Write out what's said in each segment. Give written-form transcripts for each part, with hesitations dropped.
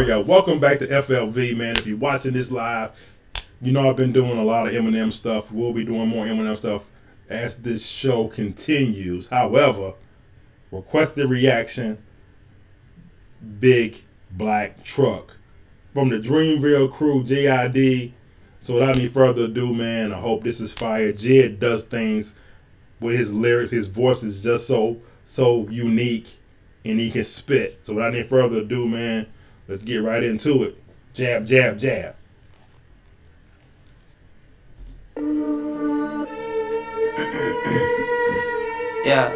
Alright, y'all, welcome back to FLV, man. If you're watching this live, you know I've been doing a lot of Eminem stuff. We'll be doing more Eminem stuff as this show continues. However, requested reaction, Big Black Truck. From the Dreamville crew, JID. So without any further ado, man, I hope this is fire. Jid does things with his lyrics. His voice is just so unique, and he can spit. So without any further ado, man, let's get right into it. Jab, jab, jab. Yeah.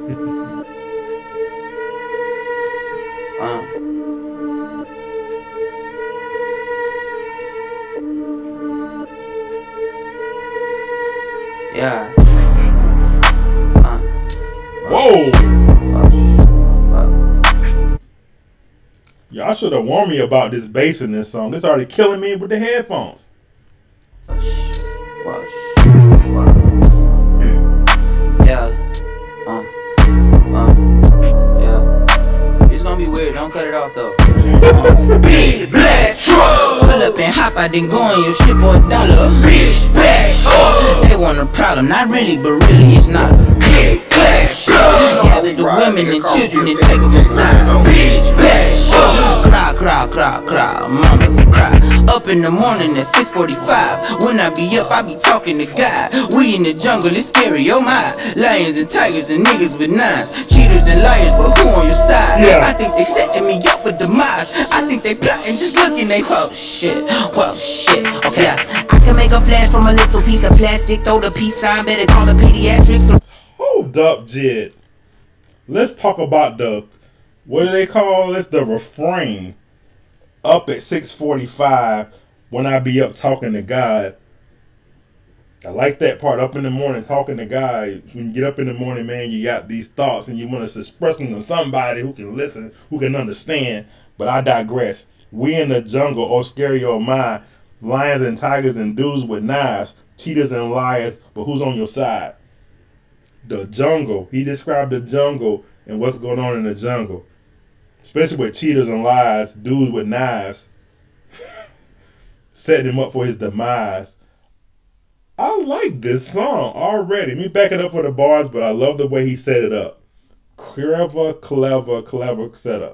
Yeah. Whoa! Y'all should have warned me about this bass in this song. It's already killing me with the headphones. Yeah. It's gonna be weird. Don't cut it off though. Big Black Truck. Pull up and hop out, then go on your shit for $1. Bitch, back up. They want a problem, not really, but really it's not. Big Black Truck. Gather the women and children and take them inside. Bitch, back up. Cry, cry, cry, cry. Mamas cry. Up in the morning at 6:45. When I be up, I be talking to God. We in the jungle, it's scary, oh my. Lions and tigers and niggas with nines. Cheaters and liars, but who on your side? Yeah. I think they setting me up for demise. I think they plotting, just looking, they whoa shit. Okay, I can make a flash from a little piece of plastic. Throw the peace sign, better call the pediatrics. Hold up, Jid. Let's talk about the, what do they call this? The refrain. Up at 6:45 when I be up talking to God. I like that part, up in the morning talking to God. When you get up in the morning, man, you got these thoughts and you want to express them to somebody who can listen, who can understand. But I digress. We in the jungle, oh scary oh my. Lions and tigers and dudes with knives. Cheaters and liars, but who's on your side? The jungle. He described the jungle and what's going on in the jungle. Especially with cheaters and lies, dudes with knives. Setting him up for his demise. I like this song already. Let me back it up for the bars, but I love the way he set it up. Clever setup.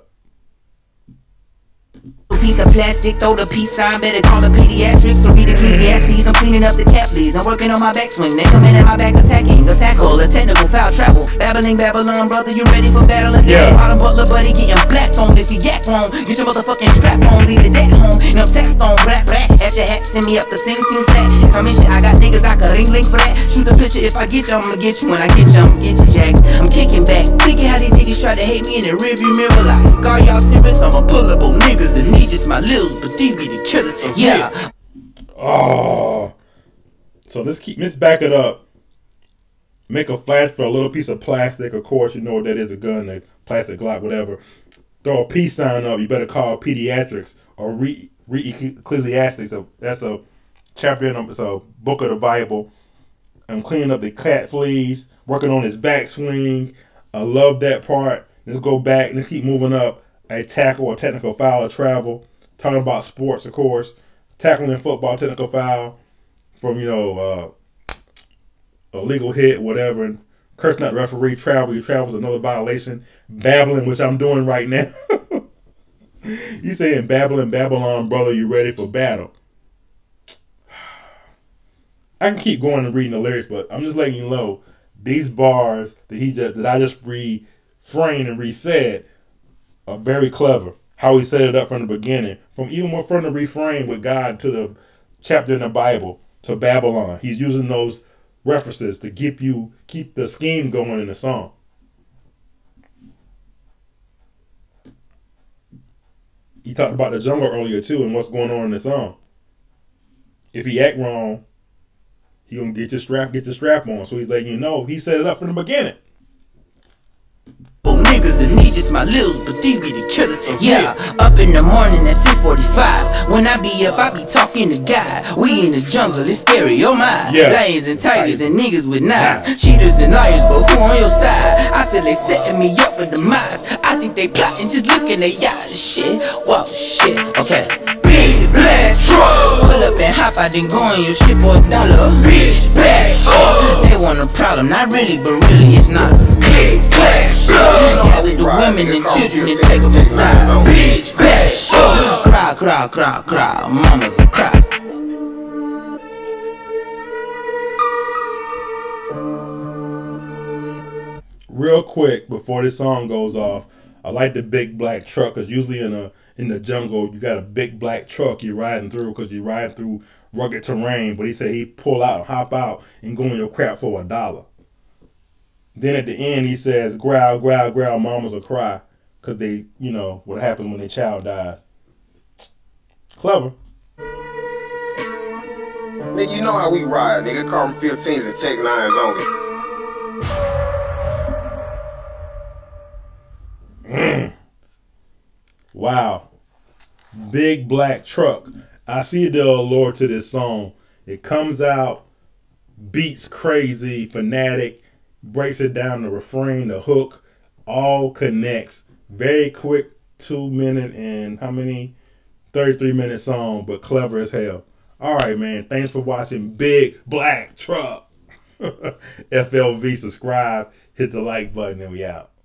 Piece of plastic, throw the peace sign, better call the pediatrics or read Ecclesiastes. I'm cleaning up the cat fleas, I'm working on my backswing. They come in at my back attacking, a tackle, a technical foul travel. Babbling Babylon, brother, you ready for battle? Yeah. Bottom butler, buddy, getting blacked on. If you yak wrong, get your motherfucking strap on, leave it at home. And I'm taxed on rap, at your hat, send me up the sing flat. If I'm in shit, I got niggas I can ring for that. Shoot a picture, if I get you, I'ma get you. When I get you, I'ma get you, Jack. I'm kicking back, thinking how these niggas try to hate me in the rearview mirror. Like, are y'all serious? I'ma pull up on niggas and need just my lils, but these be the killers for real. Oh, so let's back it up. Make a flash for a little piece of plastic. Of course, you know what that is, a gun, a plastic Glock, whatever. Throw a peace sign up. You better call pediatrics or read Ecclesiastes. So that's a chapter in it's a book of the Bible. I'm cleaning up the cat fleas, working on his backswing. I love that part. Let's go back and let's keep moving up. A tackle or technical foul or travel. Talking about sports, of course. Tackling in football, technical foul. From, you know, a legal hit, whatever. And cursing out referee, travel. You travel is another violation. Babbling, which I'm doing right now. You saying babbling, Babylon, brother, you ready for battle? I can keep going and reading the lyrics, but I'm just letting you know these bars that I just reframed and resaid are very clever. How he set it up from the beginning, from the refrain with God to the chapter in the Bible to Babylon. He's using those references to keep the scheme going in the song. He talked about the jungle earlier too and what's going on in the song. If he act wrong, he gonna get your strap on. So he's letting you know he set it up from the beginning. Niggas killers and these just my littles, but these be the killers for yeah, up in the morning at 6:45. When I be up, I be talking to God. We in the jungle, it's scary, oh my. Lions and tigers and niggas with knives. Cheaters and liars, but who on your side? I feel they setting me up for demise. I think they plotting, just looking at y'all. Shit, whoa, shit, okay. Big black truck. Pull up and hop out, then go on your shit for $1. Bitch, back up. They want a problem, not really, but really it's not. Click, clack, gather the women and children and take them inside. Bitch, back up. Cry, cry, cry, cry. Mamas will cry. Real quick before this song goes off, I like the big black truck because usually in the jungle you got a big black truck you're riding through because you're riding through rugged terrain. But he said he'd pull out, hop out, and go in your crap for $1. Then at the end he says, growl, growl, growl, mamas will cry because they, you know, what happens when their child dies. Clever. Nigga, you know how we ride, nigga. Carbon 15s and Tech 9s only. Wow. Big black truck. I see the allure to this song. It comes out, beats crazy, fanatic, breaks it down, the refrain, the hook, all connects. Very quick 2-minute and how many? 33-minute song, but clever as hell. All right, man. Thanks for watching Big Black Truck. FLV, subscribe, hit the like button, and we out.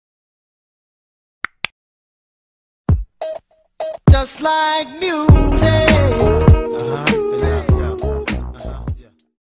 Just like music.